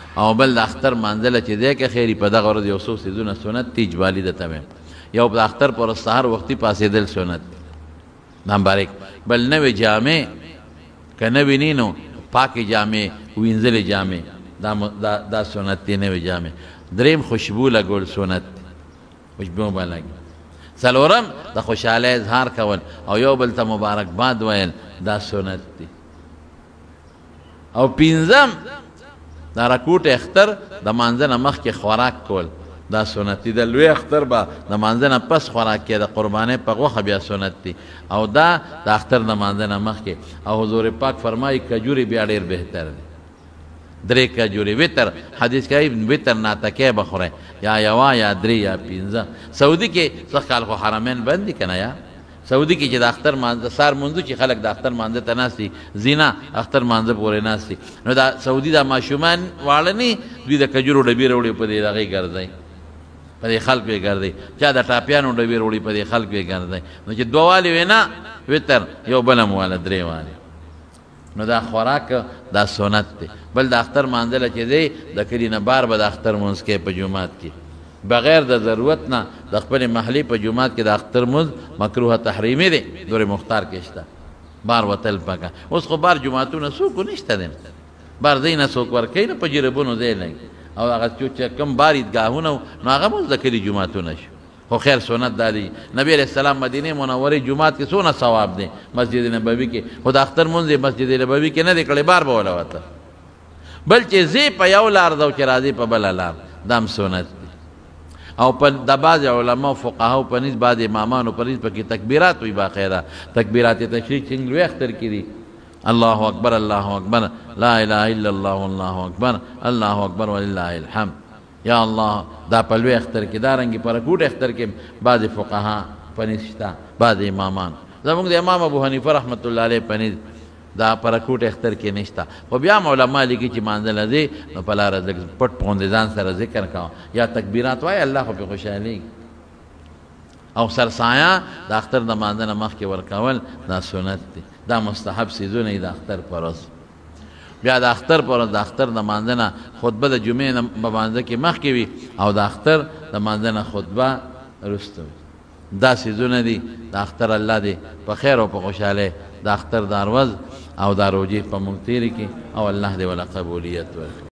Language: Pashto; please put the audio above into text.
او بل د اختر مانځله چې دی که خیري په دغه ورځ یو څو څیزونه سنت دي اجبالي درته وایم. یو د اختر پر سهار وختي پاڅېدل سنت نمبر 1. بل نوې جامې که نوې نی نو پاکې جامې وینځلې جامې دا سنت دی نوې جامې. 3 خوشبو لګول سنت خوشبو به لګي. 4 د خوشحالۍ اظهار کول او یو بل ته مبارکباد ویل دا سنت دی. او 5 دا رکوټ اختر د مانځه نه مخکې خوراک کول دا سنت دی. د لوی اختر به د مانځه نه پس خوراک کې د قربانۍ په غوښه بیا سنت دی او دا د اختر د مانځه نه مخکې. او حضور پاک فرمایي کجوري بیا ډېر بهتر دی. 3 کجوري وتر حدیث کوي وتر ناتکې به خورئ یا یوه یا 3 یا 5. سعودي کې څه کال خو حرمین بند دي که نه یا سعودي کې چې د اختر مانځه سار مونځو چې خلک د اختر مانځه ته ناست دي زینا اختر مانځه پورې ناست دي نو دا سعودي دا ماشومان واړه نه دوی د کجورو ډبې راوړي په دې دغې ګرځئ په دې خلکو یې ګرځئ چا د ټاپیانو ډبې راوړي په دې خلکو یې ګرځئ نو چې 2 والي وي نه وتر یو بل هم واله 3 والي نو دا خوراک دا سنت دی. بل د اختر مانځله چې دی د کلي نه بار به د اختر مونځ کوي په جومات کې بغیر د ضرورت نه د خپل محلي په جومات کې د اختر مونځ مکروه تحریمي دی. دور مختار کې شته بار وتل پکه. اوس خو بار جوماتونه څوک نشته دی بار ځای نه څوک ورکوي نه په جربونو ځای لګي او هغه چې کوم بار عیدګاهونه نو هغه مونځ د کلي جوماتونه شو. خو خیر سنت دا دی. نبی علیہ السلام مدینه منورې جومات کې څونه ثواب دی مسجد نبوي کې خو د اختر مونځ مسجد نبوي کې نه دی کړی بار به وله وته بل چې زی په یو لار دو چې راځي په بله لار دام سنت دی. او په د بعض علماء فقهاو په نسبت بعض امامانو په نسبت کې تکبیرات وي باقاعده تکبیرات تشریق چې لوی اختر کې دي الله اکبر الله اکبر لا اله الا الله والله اکبر الله اکبر ولله الحمد یا الله دا په لوی اختر کې دا رنګې په رکوټ اختر کې بعض فقها په نسبت شته بعض امامان زموږ د امام ابو حنیفه رحمت الله علیه په نسبت دا پر کوټ اختر کې نشته خو بیا علماء لیکي چې مانځله دی نو په لاره پټ پوندې ځان سره ذکر کوه یا تکبیرات وایه الله خو پې خوشحالېږي. او سرسایه د اختر د مانځه نه مخکې ورکول دا سنت دی. دا مستحب څیزونه دي د اختر پر ورځ. بیا د اختر پر ورځ د اختر د مانځه نه خطبه د جمعې نه په مانځه کې مخکې وي او د اختر د مانځه نه خطبه وروسته وي. دا څیزونه دي د اختر الله دې په خیر او په خوشحالۍ د اختر دا ورځ او دا روجې په موږ تېرې کړي او الله دې وله قبولیت ورکړي.